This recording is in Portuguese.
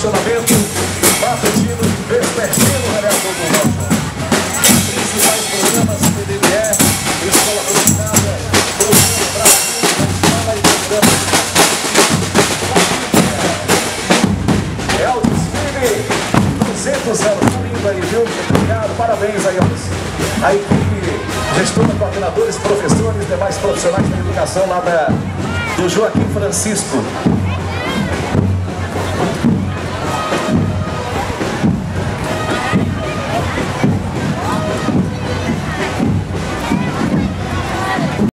estacionamento, matutino, vespertino, vereador do Rocha. Principais programas PDME, Escola Conectada, Programa Brasil, Escola e Programa. É o desfile 200 anos, lindo aí, viu? Obrigado, parabéns aí a equipe, gestora, coordenadores, professores, demais profissionais da educação lá do Joaquim Francisco.